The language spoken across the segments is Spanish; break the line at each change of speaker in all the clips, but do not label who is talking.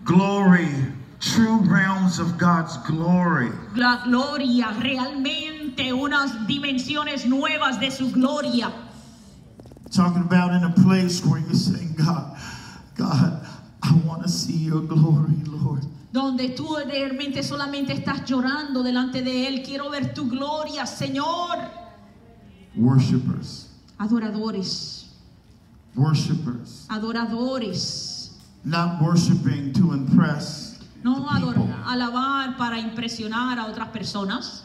glory, true realms of God's glory.
La gloria, realmente unas dimensiones nuevas de su gloria.
Talking about in a place where you're saying, God, I want to see your glory, Lord.
Donde tú realmente solamente estás llorando delante de Él. Quiero ver tu gloria, Señor.
Worshippers.
Adoradores.
Worshippers.
Adoradores.
Not worshiping to impress
No
the people.
alabar para impresionar a otras personas.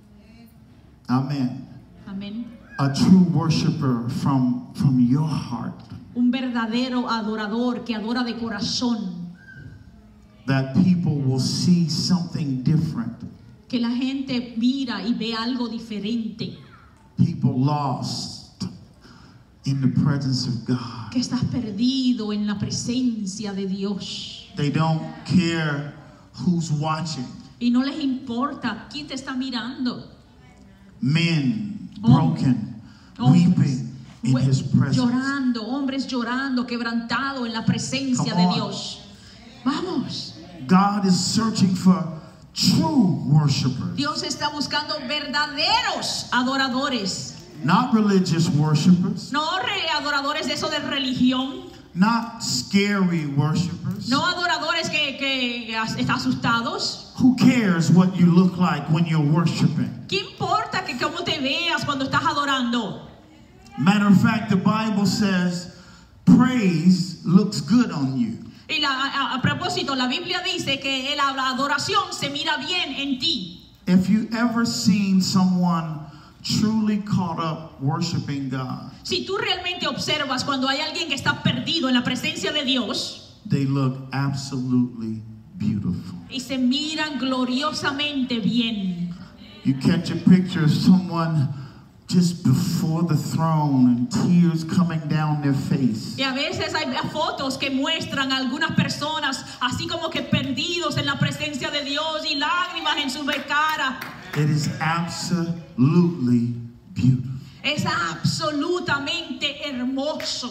Amen.
Amén.
A true worshiper from your heart.
Un verdadero adorador que adora de corazón.
That people will see something different.
Que la gente mira y ve algo diferente.
People lost in the presence of God.
Que estás perdido en la presencia de Dios.
They don't care who's watching.
Y no les importa quién te está mirando.
Men broken, weeping in His presence.
Llorando, hombres llorando, quebrantado en la presencia de Dios. Vamos.
God is searching for true worshipers.
Dios está buscando verdaderos adoradores.
Not religious worshipers.
No adoradores de eso de religión.
Not scary worshipers.
No adoradores que están asustados.
Who cares what you look like when you're worshiping?
¿Qué importa que cómo te veas cuando estás adorando?
Matter of fact, the Bible says praise looks good on you.
Y a propósito, la Biblia dice que la adoración se mira bien en ti.
If you ever seen someone truly caught up worshiping God,
Si tú realmente observas cuando hay alguien que está perdido en la presencia de Dios,
they look absolutely beautiful.
y se miran gloriosamente bien.
You catch a picture of someone just before the throne and tears coming down their face.
Y a veces hay fotos que muestran a algunas personas así como que perdidos en la presencia de Dios y lágrimas en su cara.
It is absolutely beautiful.
Es absolutamente hermoso.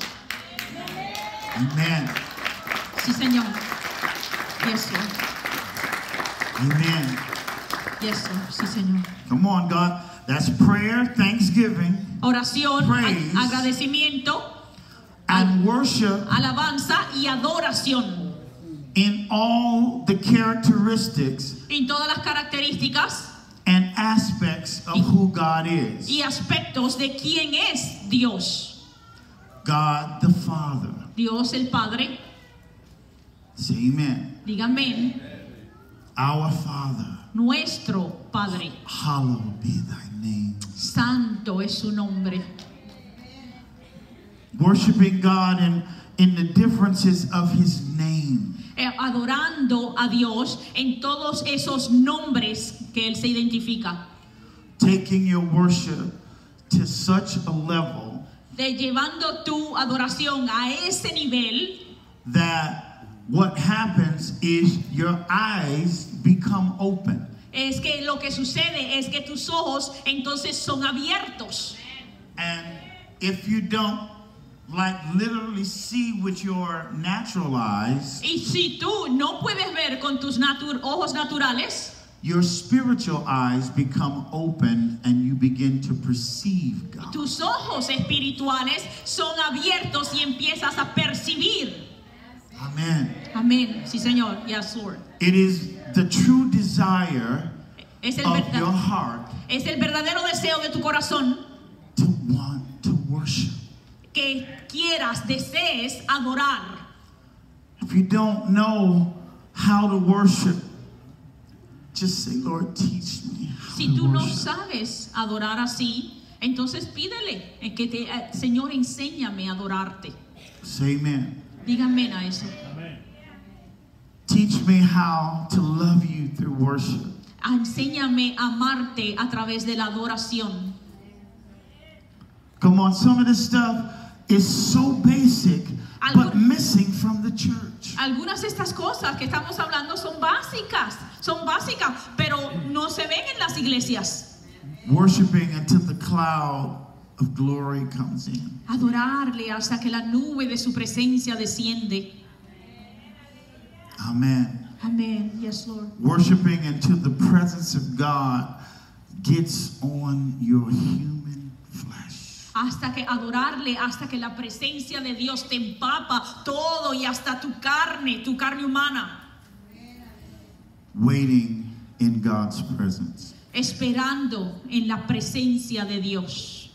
Amen.
Sí, Señor. Yes, Lord.
Amen.
Yes, Lord. Sí, Señor.
Come on, God. That's prayer, thanksgiving,
Oración,
praise,
agradecimiento,
and worship
alabanza y adoración.
in all the characteristics
En todas las características
and aspects of who God is.
y aspectos de quién es Dios.
God the Father.
Dios el Padre.
Say amen.
Dígame.
Our Father.
Nuestro Padre.
Hallowed be thy name.
Santo es su nombre.
Worshiping God in the differences of His name.
Adorando a Dios en todos esos nombres que Él se identifica.
Taking your worship to such a level
Llevando tu adoración a ese nivel
that what happens is your eyes become open.
es que lo que sucede es que tus ojos entonces son abiertos.
And if you don't like literally see with your natural eyes,
Y si tú no puedes ver con tus ojos naturales,
your spiritual eyes become open and you begin to perceive God.
tus ojos espirituales son abiertos y empiezas a percibir.
Amen.
Amén. Sí, Señor. Yes, Lord.
It is the true desire
Es el,
of your heart
es el verdadero deseo de tu corazón
to want to worship.
que quieras, desees adorar.
If you don't know how to worship, just say, Lord, teach me how
Si
to
tú no
worship.
sabes adorar así, entonces pídele que Señor, enséñame a adorarte.
Say amen.
Díganme a eso.
Teach me how to love you through worship.
Enséñame a amarte a través de la adoración.
Come on, some of this stuff is so basic, but missing from the church.
Algunas de estas cosas que estamos hablando son básicas, pero no se ven en las iglesias.
Worshiping until the cloud of glory comes in.
Adorarle hasta que la nube de su presencia desciende.
Amen.
Amén. Yes, Lord.
Worshiping into the presence of God gets on your human flesh.
Hasta que adorarle, hasta que la presencia de Dios te empapa todo y hasta tu carne humana.
Waiting in God's presence.
Esperando en la presencia de Dios.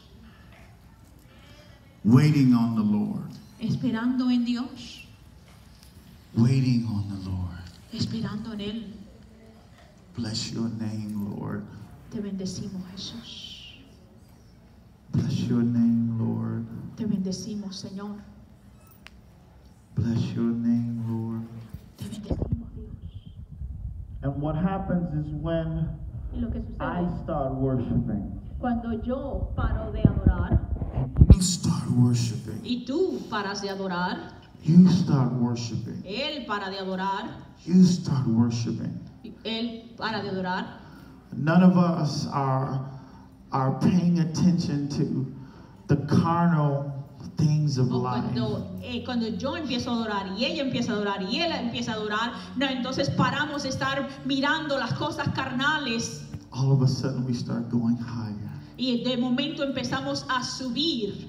Waiting on the Lord.
Esperando en Dios.
Waiting on the Lord.
Esperando en Él.
Bless your name, Lord.
Te bendecimos, Jesús.
Bless your name, Lord.
Te bendecimos, Señor.
Bless your name, Lord.
Te bendecimos, Dios.
And what happens is when
Y lo que
I
sucede
start worshiping,
cuando yo paro de adorar
you start worshiping.
y tú paras de adorar,
You start worshiping.
Él para de adorar,
You start worshiping.
Él para de adorar.
None of us are paying attention to the carnal things of
O
life.
cuando yo empiezo a adorar y ella empieza a adorar y él empieza a adorar, no, entonces paramos de estar mirando las cosas carnales
All of a sudden we start going higher.
y de momento empezamos a subir.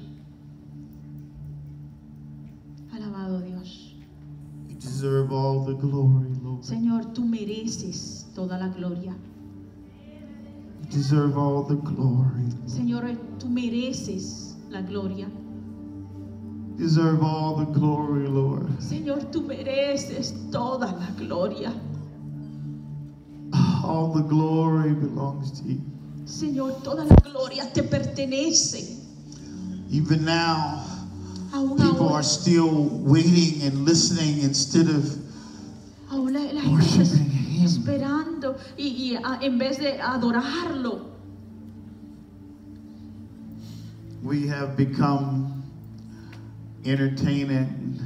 Alabado Dios.
You deserve all the glory, Lord.
Señor, tú mereces toda la gloria.
You deserve all the glory.
Señor, tú mereces la gloria.
You deserve all the glory, Lord.
Señor, tú mereces toda la gloria.
All the glory belongs to you.
Señor, toda la gloria te pertenece.
Even now,
Aún
people
ahora,
are still waiting and listening instead of
aún la gente
worshiping
está
Him.
esperando en vez de adorarlo.
We have become entertainment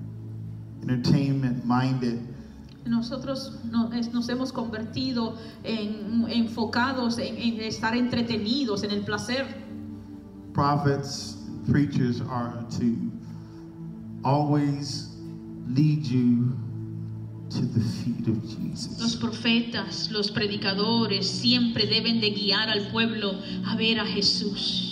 minded.
Nosotros nos hemos convertido enfocados en estar entretenidos en el placer.
Prophets, preachers are to always lead you to the feet of
Los
Jesus.
profetas, los predicadores siempre deben de guiar al pueblo a ver a Jesús.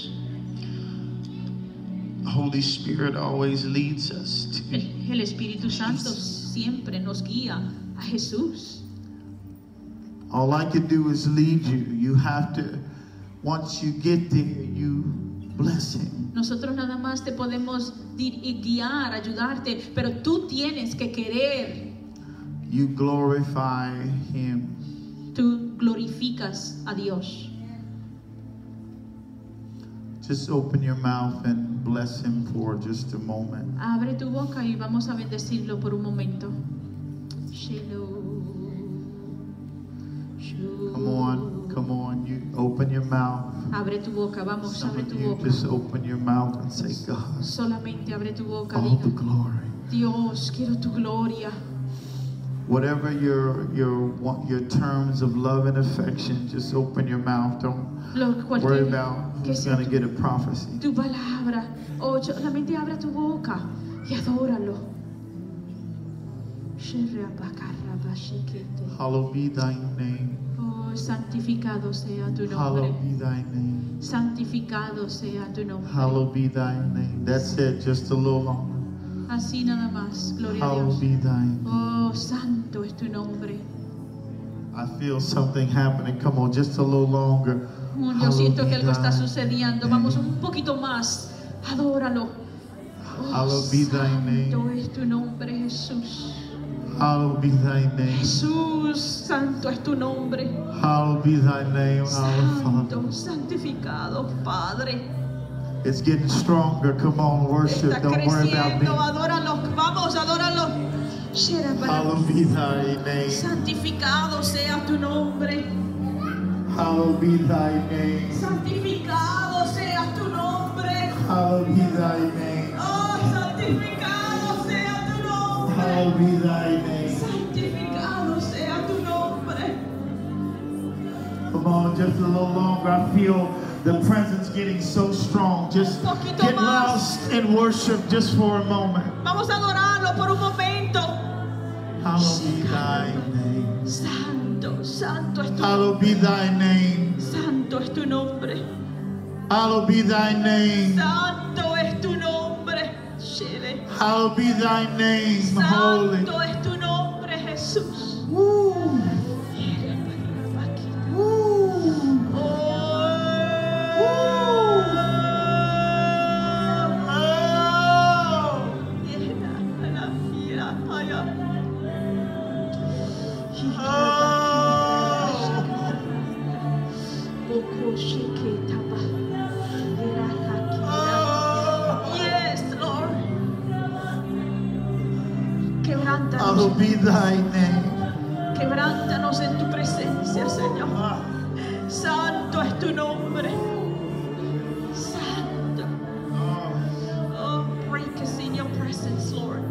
The Holy Spirit always leads us to
El Espíritu Santo siempre nos guía a Jesús.
All I can do is lead you. You have to, once you get there, you bless Him.
Nosotros nada más te podemos guiar, ayudarte, pero tú tienes que querer.
You glorify Him.
Tú glorificas a Dios.
Just open your mouth and bless Him for just a moment.
Abre tu boca y vamos a bendecirlo por un momento.
Come on, you open your mouth.
Abre tu boca, vamos,
Some
abre
of
tu
you
boca.
just open your mouth and say, God,
Solamente abre tu boca,
all the
diga,
glory.
Dios, quiero tu gloria.
Whatever your terms of love and affection, just open your mouth. Don't worry about who's going to get a prophecy.
Tu palabra, solamente abre tu boca y adóralo.
Hallowed be thy name.
Oh, santificado sea tu nombre.
Hallowed be thy name.
Santificado sea tu nombre.
Hallowed be thy name. That's it, just a little longer.
Así nada más, gloria a
Hallowed
Dios.
be thy name.
Oh, santo es tu nombre.
I feel something happening. Come on, just a little longer.
Yo siento que algo está
Hallowed be thy
sucediendo.
name.
Vamos un poquito más. Adóralo. Oh,
Hallowed be thy name.
santo es tu nombre, Jesús.
Hallowed be thy name.
Jesús, santo es tu nombre.
Hallowed be thy name, our Father.
Santo, santificado, Padre.
It's getting stronger. Come on, worship.
Está
Don't worry about me.
creciendo. Adóralo. Vamos, adóralo.
Hallowed be thy name.
Santificado sea tu nombre.
Hallowed be thy name.
Santificado sea tu nombre.
Hallowed be thy name.
Oh, santificado sea tu nombre.
Hallowed be thy name.
Santificado sea tu nombre.
Come on, just a little longer. I feel the presence getting so strong. Just
Un poquito
get
más.
lost in worship just for a moment.
Vamos a adorarlo por un momento.
Hallowed be Hallowed be thy name.
Santo es tu nombre.
Hallowed be thy name.
Santo es tu nombre.
Hallowed be thy name. Holy.
Santo es tu nombre, Jesús.
Woo.
Yes, Lord.
Hallowed be thy name.
Quebrántanos en tu presencia, Señor. Santo es tu nombre. Santo. Oh, break us in your presence, Lord.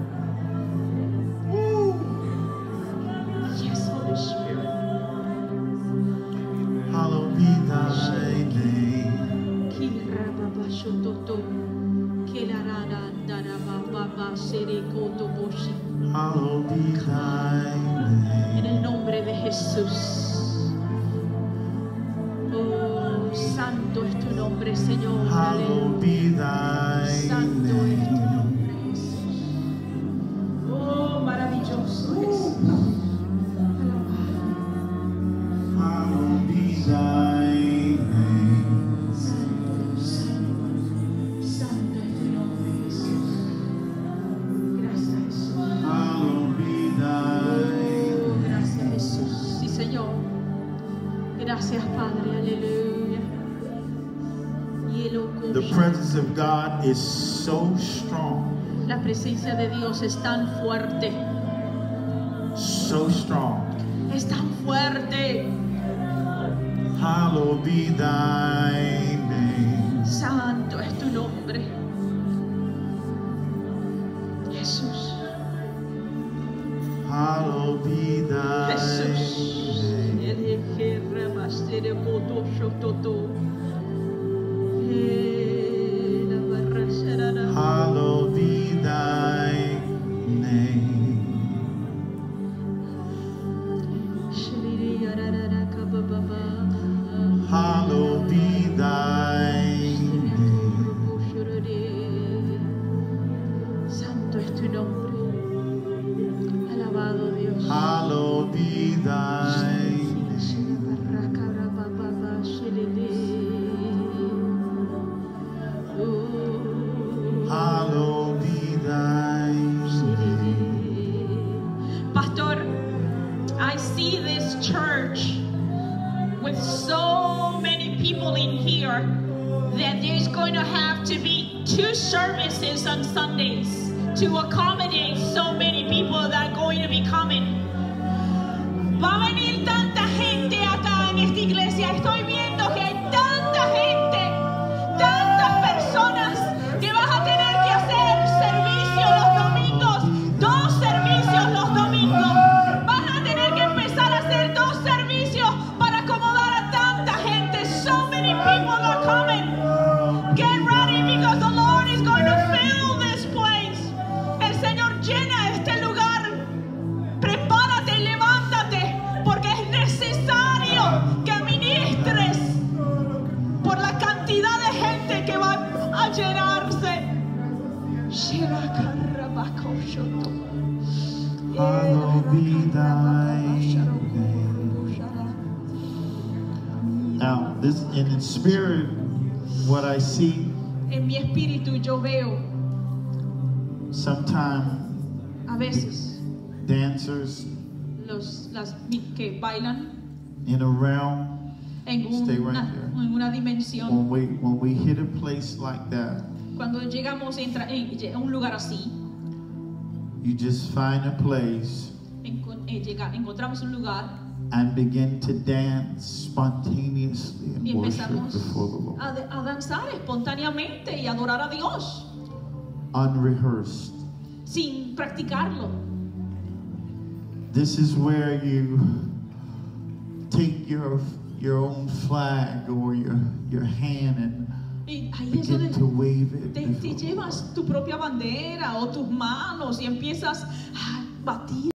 Yes, Holy Spirit.
Hallowed be thy name. Hallowed be thy name.
En el nombre de Jesús. Oh, santo es tu nombre, Señor.
Hallowed be thy
Santo es tu
name.
nombre, Jesús. Oh, maravilloso es.
Hallowed be thy name.
Santo es tu nombre, Jesús. Gracias, Jesús.
Hallowed be thy
Oh, gracias, Jesús. Sí, Señor. Gracias, Padre. Aleluya.
The presence of God is so strong.
La presencia de Dios es tan fuerte.
So strong.
Es tan fuerte.
Hallowed be thy name.
Santo es tu nombre, Jesús.
Hallowed be thy
Jesús.
name.
El que remastere moto shototo. La barra será.
Hallowed be thy name.
Shiri yarara kababa.
Hallowed be thy name.
Santo es tu nombre. Alabado Dios.
Hallowed be thy name. Hallowed be thy name.
Pastor, I see this church with so many people in here that there's going to have to be 2 services on Sundays to accommodate so many people that are going to be coming. Va a venir tanta gente acá en esta iglesia. Estoy viendo que hay tanta gente, tantas personas que vas a tener que hacer servicio los domingos, 2 servicios los domingos. Vas a tener que empezar a hacer 2 servicios para acomodar a tanta gente. So many people are coming. Get ready because the Lord is going to fill this place. El Señor llena este lugar. Prepárate y levántate porque es necesario que ministres por la cantidad de gente que va a llenarse.
Hallowed be thy name. Now, this in the spirit, what I see,
En mi espíritu yo veo
sometimes
a veces
dancers
las que bailan
in a realm.
en
Stay right there.
en una dimensión.
When we hit a place like that,
Cuando llegamos a un lugar así,
you just find a place
encontramos un lugar
and begin to dance spontaneously
y
and worship
empezamos
before the Lord.
a danzar espontáneamente y adorar a Dios
Unrehearsed.
sin practicarlo.
This is where you take your own flag or your hand and
Y ahí es
begin to
donde
wave it
te
before the Lord.
llevas tu propia bandera o tus manos y empiezas a batir